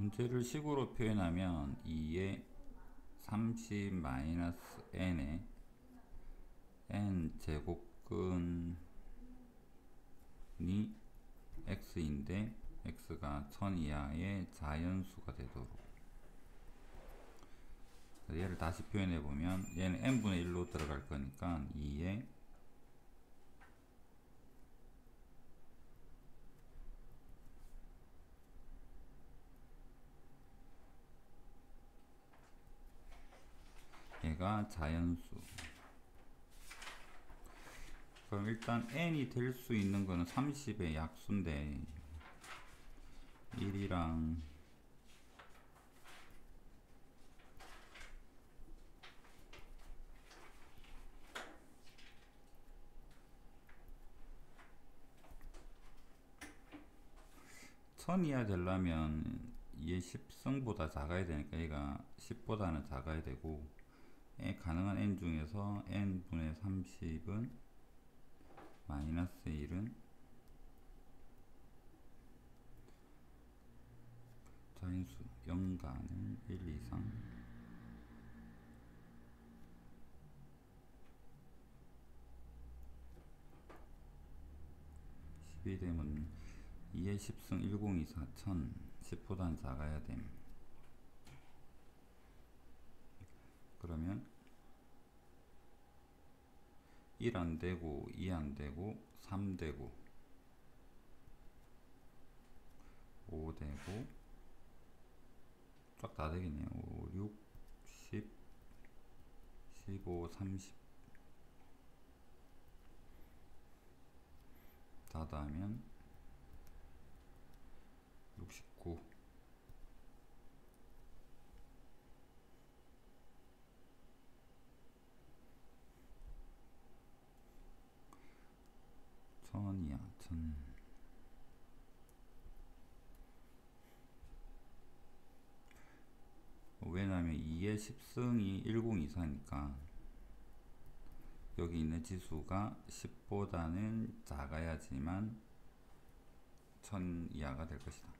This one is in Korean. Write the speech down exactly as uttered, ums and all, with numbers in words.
문제를 식으로 표현하면 이에 삼십 마이너스 n에 n 제곱근이 x인데 x가 천 이하의 자연수가 되도록, 얘를 다시 표현해 보면 얘는 n분의 일로 들어갈 거니까 이에 얘가 자연수. 그럼 일단 n이 될 수 있는 거는 삼십의 약수인데 일이랑 천 이하 되려면 얘 십승보다 작아야 되니까 얘가 십보다는 작아야 되고, 가능한 n 중에서 n분의 삼십은 마이너스 일은 자인수 영가는 일 이상 십이 되면 이의 십승 천이십사 천, 십보다는 작아야 됨. 그러면 일 안되고 이 안되고 삼 되고 오 되고 쫙 다 되겠네요. 오, 육, 십, 십오, 삼십 다 더하면 육십구. 천이야, 천. 왜냐면 이의 십승이 천이십사니까 여기 있는 지수가 십보다는 작아야지만 천 이하가 될 것이다.